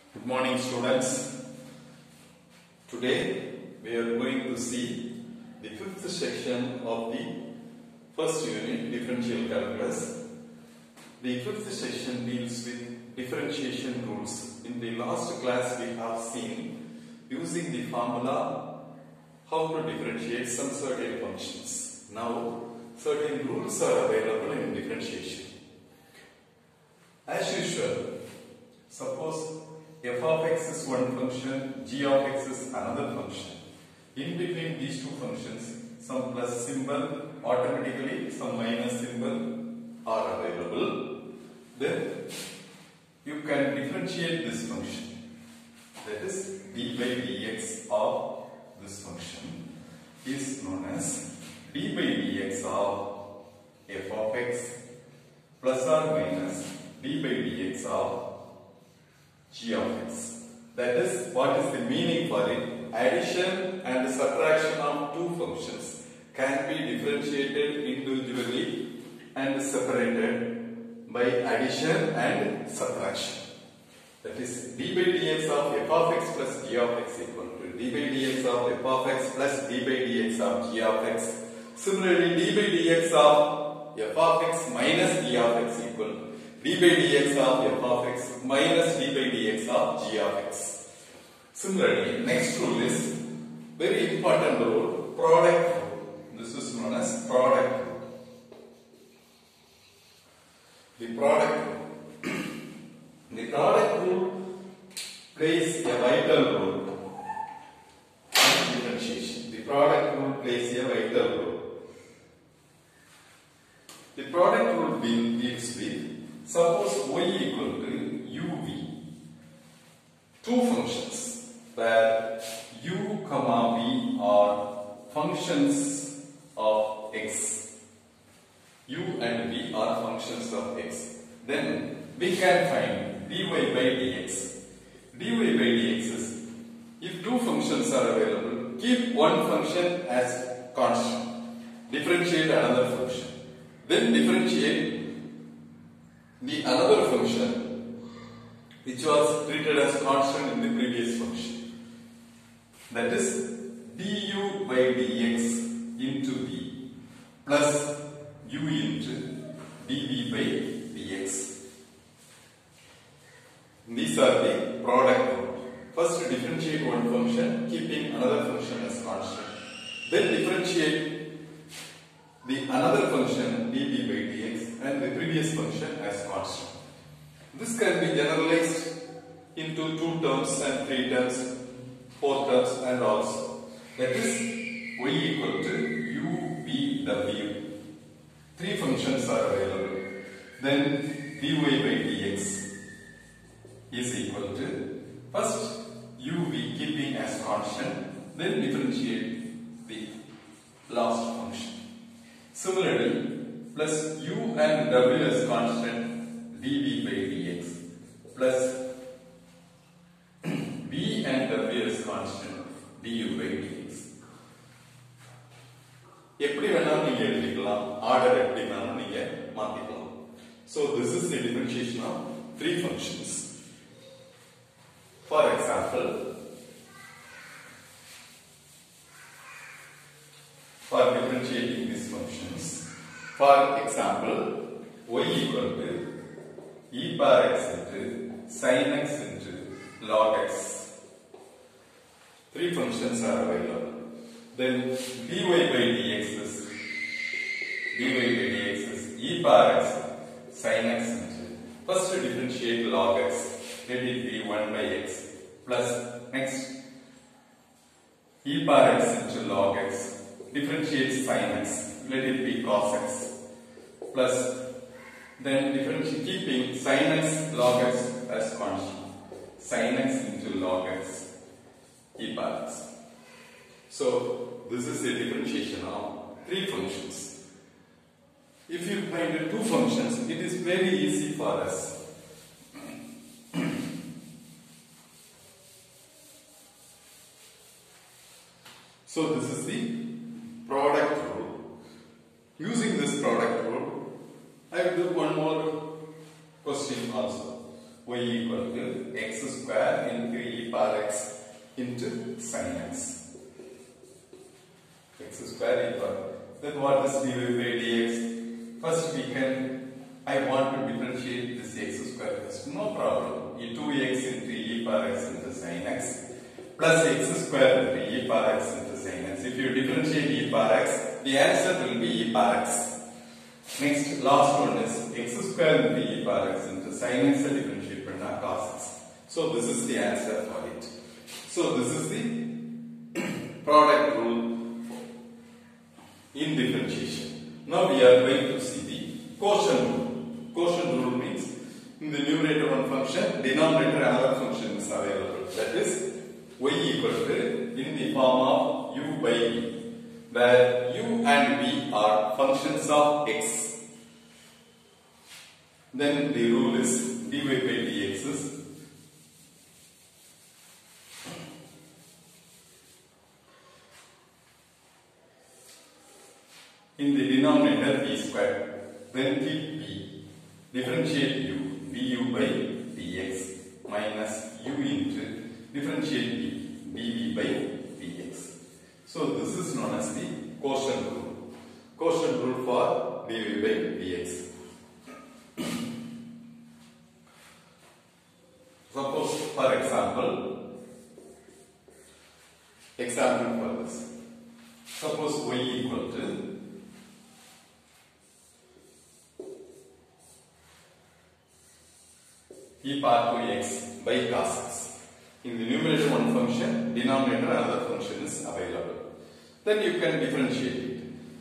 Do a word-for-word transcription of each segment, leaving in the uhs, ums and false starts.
Good morning, students. Today we are going to see the fifth section of the first unit, differential calculus. The fifth section deals with differentiation rules. In the last class we have seen using the formula how to differentiate some certain functions. Now certain rules are available in differentiation. As usual, suppose f of x is one function, g of x is another function. In between these two functions, some plus symbol, automatically some minus symbol are available. Then you can differentiate this function. That is d by dx of this function is known as d by dx of f of x plus or minus d by dx of g of x. That is what is the meaning for it. Addition and subtraction of two functions can be differentiated individually and separated by addition and subtraction. That is d by dx of f of x plus g of x equal to d by dx of f of x plus d by dx of g of x. Similarly, d by dx of f of x minus g of x equal to d by dx of f of x minus d by dx of g of x. Similarly, next rule is very important rule, product rule. This is known as product rule. The product rule. The product rule plays a vital role in differentiation. The product rule plays a vital role. The product rule deals with, suppose y equal to uv, two functions where u comma v are functions of x. U and v are functions of x. Then we can find dy by dx. Dy by dx is, if two functions are available, keep one function as constant, differentiate another function, then differentiate the another function which was treated as constant in the previous function. That is du by dx into v plus u into dv by dx. These are the product rule. First differentiate one function keeping another function as constant. Then differentiate the another function dv by dx and the previous function as constant. This can be generalized into two terms and three terms, four terms and also. That is y equal to u, v, w. Three functions are available. Then dy by dx is equal to, first uv keeping as constant, then differentiate the last function. Similarly, plus u and w as constant, dv by dx plus v and w as constant, du by dx. எப்படி வேணாலும் நீங்க எழுதிக்கலாம், order எப்படி வேணாலும் நீங்க மாத்திக்கலாம். So this is the differentiation of three functions. For example, for differentiating these functions, for example, y equal to e power x into sin x into log x. Three functions are available. Then dy by dx is dy by dx is e power x sin x into, first differentiate log x, let it be one by x plus next e power x into log x, differentiate sin x, let it be cos x plus then differentiate keeping sin x log x as constant, sin x into log x e power x. So this is the differentiation of three functions. If you find two functions, it is very easy for us. So this is the product rule. Using this product rule, I will do one more question also. y equal to x square into e power x into sin x. X square equal. Then what is dy by dx? First we can, I want to differentiate this x square first. No problem. E two x into e power x into sin x plus x square into e power x into sin x. If you differentiate e power x, the answer will be e power x. Next, last one is x square into e power x into sin x differentiate panna cos x. So this is the answer for it. So this is the product rule in differentiation. Now we are going to see the quotient rule. Quotient rule means in the numerator one function, denominator another function is available. That is y equal to in the form of u by v, where u and v are functions of x. Then the rule is dy by dx is in the denominator v square. Then keep v, differentiate u, du by dx minus u into differentiate v, dv by dx. So this is known as the quotient rule. Quotient rule for dv by dx. Suppose, for example, example for this. Suppose y equal to e power two x by cos x. In the numerator one function, denominator another function is available. Then you can differentiate it.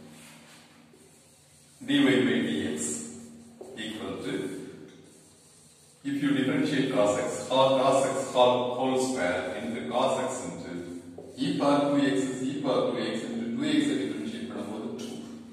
Dy by dx equal to, if you differentiate cos x, or cos x whole, whole square into cos x into e power two x is e power two x into two x differentiate பண்ணும்போது two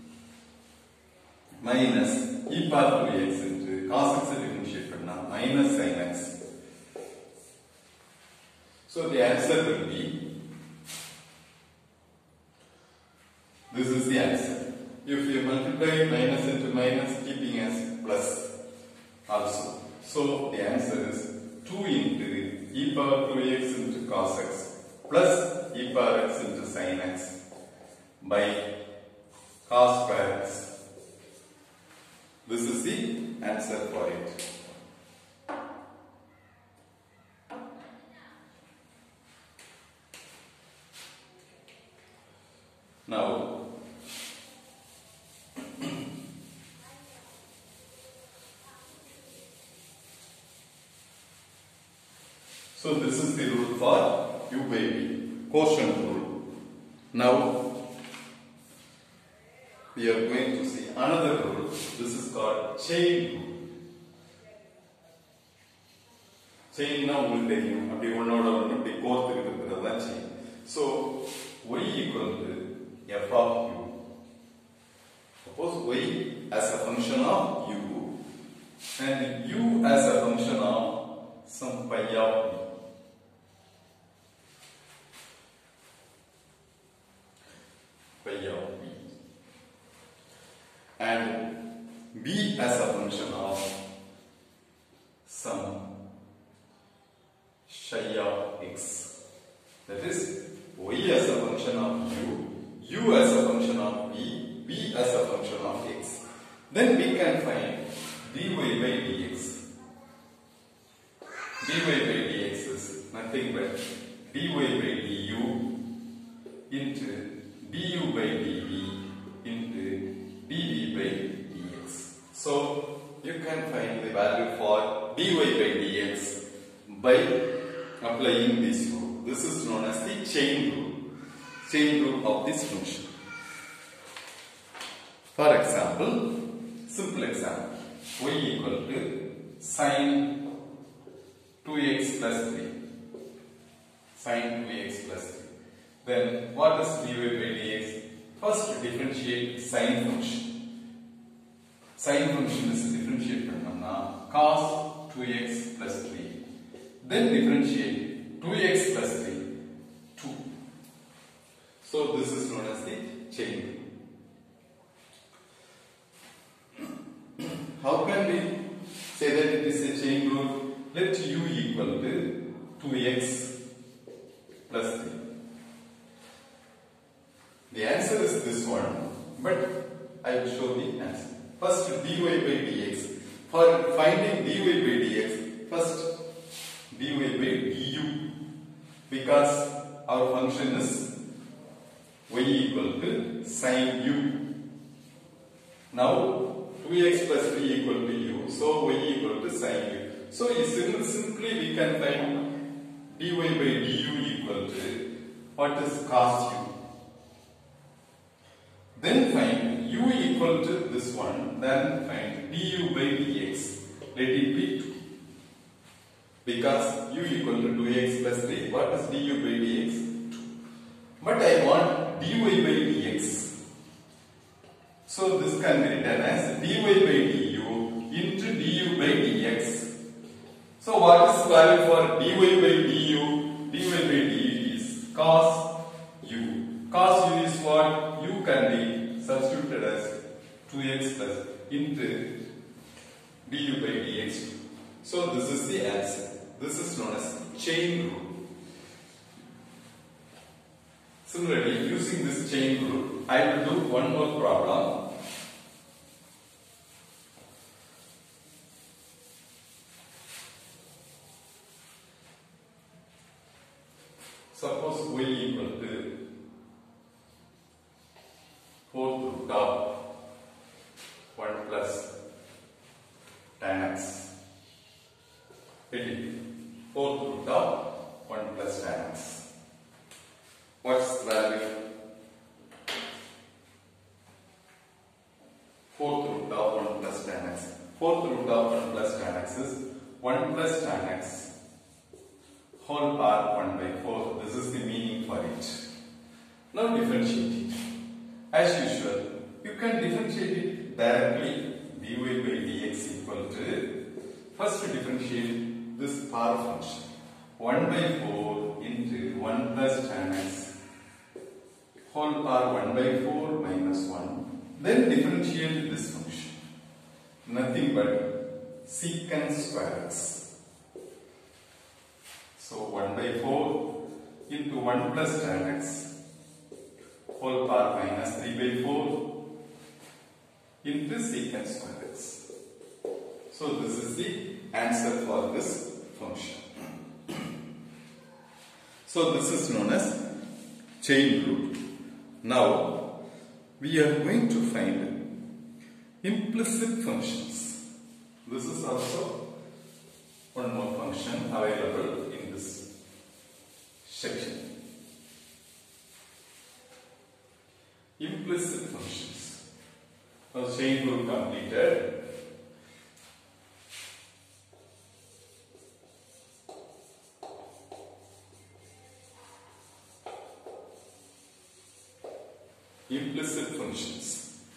minus e power two x into cos x differentiate பண்ணா minus sin x. So the answer will be, this is the answer. If you multiply minus into minus, keeping as plus also. So the answer is two into e power two x into cos x plus e power x into sin x by cos square x. This is the answer for it. Now, so this is the rule for u by v, quotient rule. Now, we are going to see another rule. This is called chain rule. Chain now will tell you, அப்படி ஒன்னோட ஒன்று அப்படி கோர்த்து இருக்கிறது தான் chain. So, y equal to f of u. Suppose y as a function of u and u as a function of some pi of v. Pi of v. And b as a function of some psi of x. That is y as a function of u, u as a function of v, v as a function of x. Then we can find dy by dx. Dy by dx is nothing but dy by du into du by dv into dv by dx. So you can find the value for dy by dx by applying this rule. This is known as the chain rule. Chain rule of this function. For example, simple example, y equal to sin two x plus three. Sin two x plus three. Then what is dy by dx? First differentiate sin function. Sin function is differentiate பண்ணோம்னா cos two x plus three. Then differentiate two x plus three, two. So this is known as the chain rule. How can we say that it is a chain rule? let u equal to two x plus three. The answer is this one, but I will show the answer. First dy by dx. For finding dy by dx, first dy by du, because our function is y equal to sin u. Now two x plus three equal to u, so y equal to sin u. So simply we can find dy by du equal to what is cos u. Then find u equal to this one, then find du by dx. Let it be two. Because u equal to two x plus three, what is du by dx? two. But I want dy by dx. So this can be written as dy by du into du by dx. So what is value for dy by du? Dy by du is cos u. Cos u is what? U can be substituted as two x plus into du by dx. So this is the answer. This is known as chain rule. Similarly, using this chain rule, I will do one more problem. Suppose y equal to fourth root of one plus tan x. Fourth root of one plus tan x. What's the value? Fourth root of one plus tan x. Fourth root of one plus tan x is one plus tan x whole power one by four. This is the meaning for it. Now differentiate it. As usual, you can differentiate it directly. Dy by dx equal to, first differentiate this power function. one by four into one plus tan x whole power one by four minus one. Then differentiate this function. Nothing but secant square x. So one by four into one plus tan x whole power minus three by four into secant square x. So this is the answer for this function. So this is known as chain rule. Now we are going to find implicit functions. This is also one more function available in this section. Implicit functions. Now chain rule completed. Implicit functions.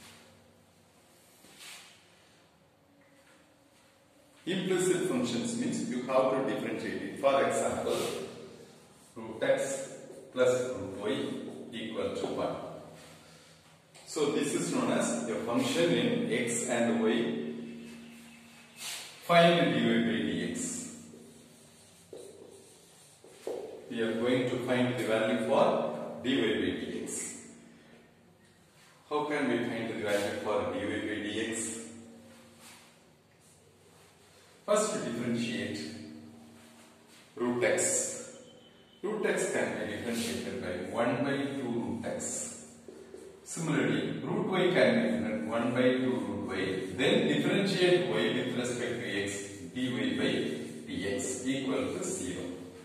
Implicit functions means you have to differentiate it. For example, root x plus root y equal to one. So this is known as a function in x and y. Find dy by dx. We are going to find the value for dy by dx. How can we find the value for dy by dx? First differentiate root x. Root x can be differentiated by one by two root x. Similarly, root y can be different one by two root y. Then differentiate y with respect to x. Dy by dx equal to zero.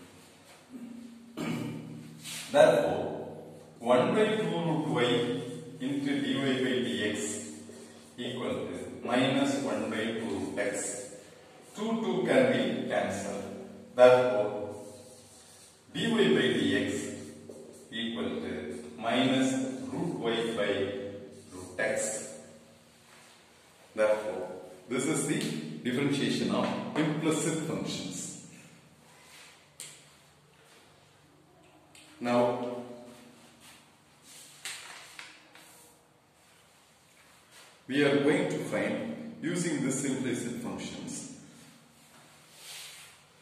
Therefore, one by two root y into dy by dx equal to minus one by two root x. two, two can be cancelled. Therefore, dy by dx equal to minus root y by root x. Therefore, this is the differentiation of implicit functions. Now, we are going to find, using this implicit functions,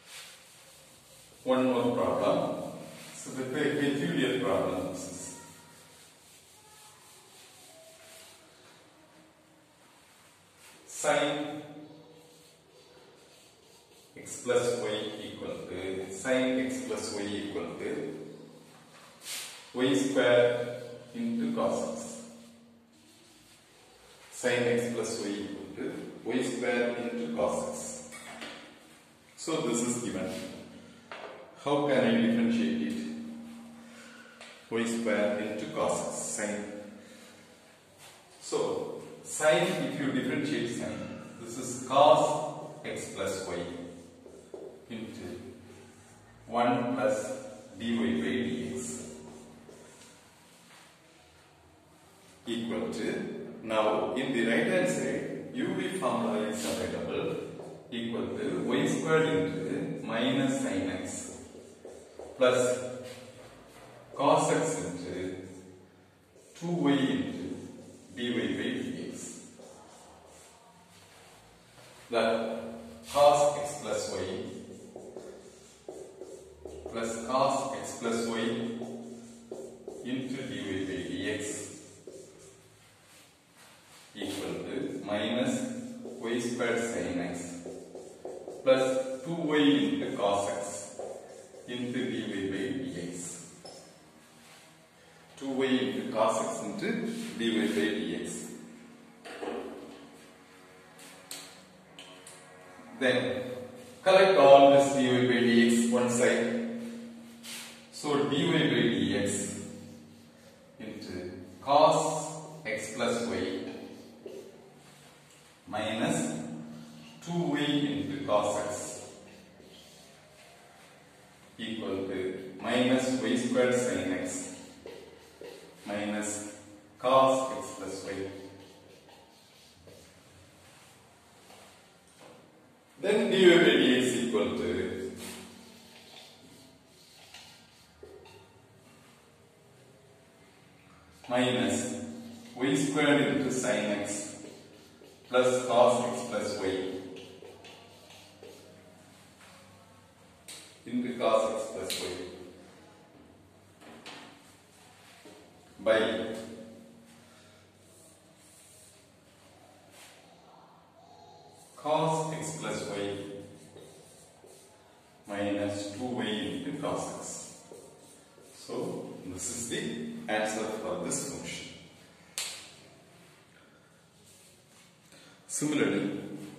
one more problem. So the pe- peculiar problem this is. Sin x plus y equal to sin x plus y equal to y square into cos x. Sin x plus y equal to y square into cos x. So this is given. How can I differentiate it? Y square into cos x, sin. So sin, if you differentiate sin, this is cos x plus y into one plus dy by dx equal to, now in the right hand side U V formula is available, equal to y squared into minus sin x plus cos x into two y into dy by dx. That cos x plus y plus cos x plus y into dy by dx equal to minus y squared sin x plus two y into cos x into dy by dx. two y into cos x into dy by dx. Then collect all this dy by dx one side. So dy by dx into cos x plus y minus two y into cos x equal to minus y squared sin x minus cos x plus y. Then dy by dx equal to minus y squared into sin x plus cos x plus y into cos x plus y by cos x plus y minus two y into cos x. So this is the answer for this function. Similarly,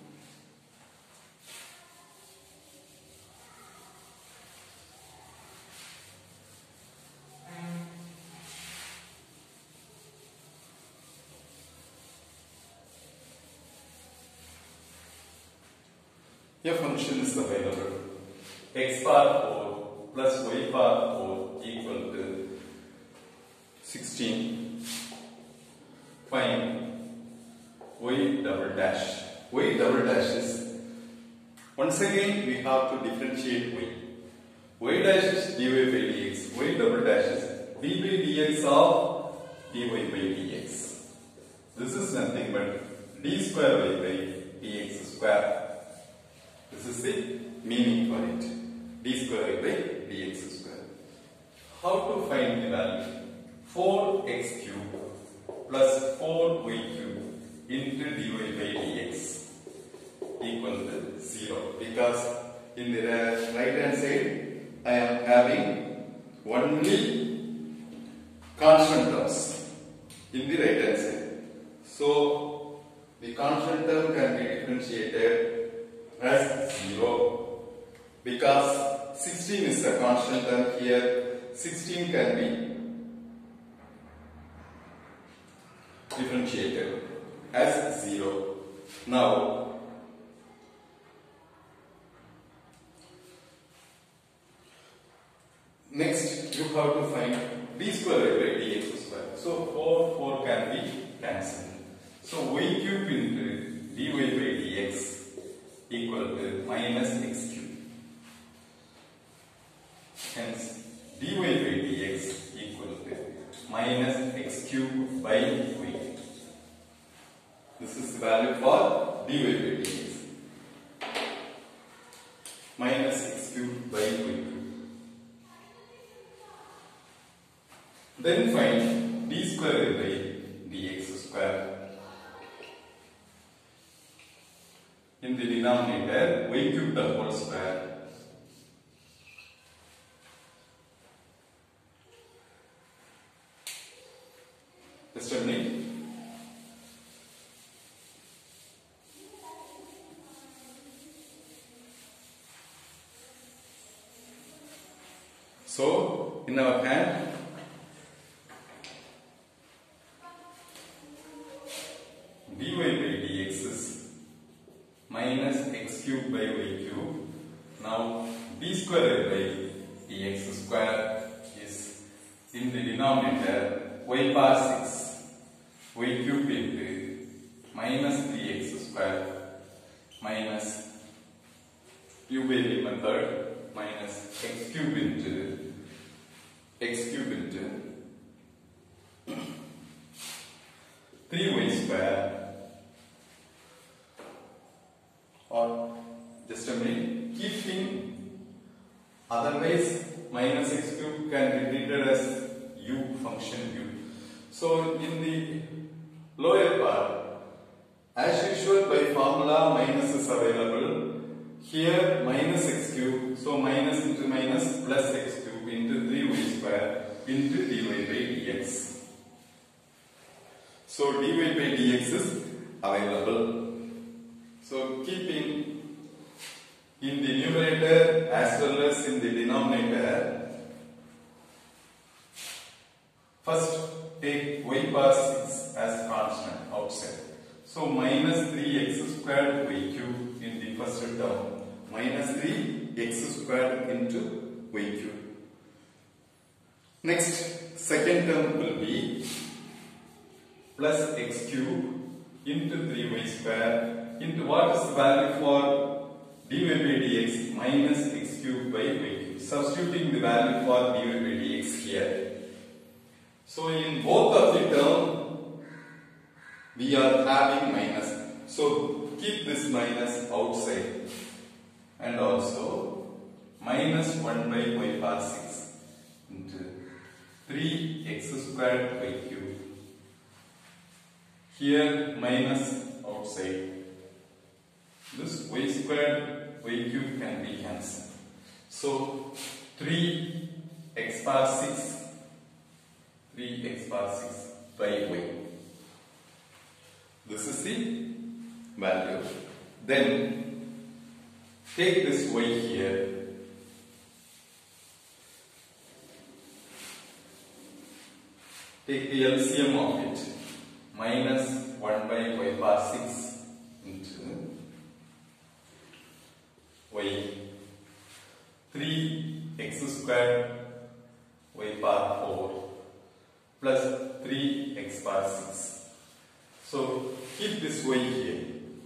a function is available. X power four plus y power four equal to sixteen. Find y double dash. Y double dash is, once again we have to differentiate y. Y dash is dy by dx. Y double dash is d by dx of dy by dx. This is nothing but d square y by dx square. This is the meaning for it. D square y by dx square. How to find the value? four x cube plus four y cube into dy by dx equal to zero, because in the right hand side I am having only constant terms in the right hand side. So the constant term can be differentiated as zero, because sixteen is a constant term here. sixteen can be differentiated as zero. Now next you have to find d square by dx square. So four, four can be cancelled. So y cube into dy by dx equal to minus x cube. Hence dy by dx equal to minus x cube by y. This is the value for dy by dx. Minus x cube by y cube. Then find d square by dx square. In the denominator, y cube the whole square. Just a minute. So, in our hand, dy by dx is minus x cube by y cube. Now, d square by dx square is in the denominator y power six, y cube into minus three x square minus u by v method minus x cube into x cube into three y square, or just a minute, keeping otherwise minus x cube can be treated as u function u. So in the lower part, as usual by formula minus is available. Here minus x cube, so minus into minus plus x cube into three y square into dy by dx. So dy by dx is available. So keeping in the numerator as well as in the denominator, first take y power six as constant outside. So minus three x squared y cube in the first term, minus three x squared into y cube. Next, second term will be plus x cube into three y square into what is the value for dy by dx minus x cube by y cube. Substituting the value for dy by dx here. So in both of the term, we are having minus. So keep this minus outside, and also minus one by y power six into three x squared y cube. Here minus outside. This y squared y cube can be cancelled. So three x power six, three x power six by y. This is the value. Then take this y here. Take the L C M of it. Minus one by y power six into y. three x squared y power four plus three x power six. So keep this y here.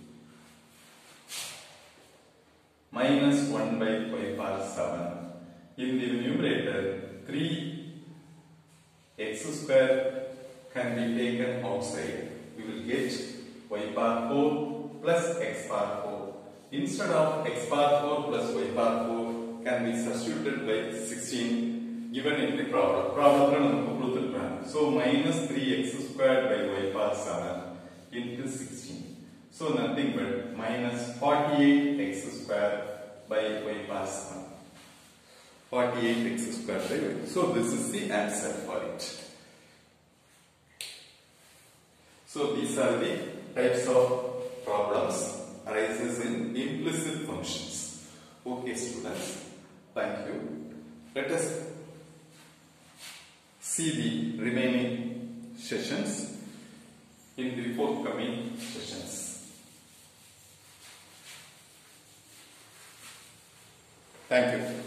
Minus one by y power seven. In the numerator, three x square can be taken outside. We will get y power four plus x power four. Instead of x power four plus y power four can be substituted by sixteen given in the problem. Problem. So minus three x squared by y power seven into sixteen. So nothing but minus forty-eight x squared by y power seven. forty-eight x squared by y. So this is the answer for it. So these are the types of problems arises in implicit functions. Okay students, thank you. Let us see the remaining sessions in the forthcoming sessions. Thank you.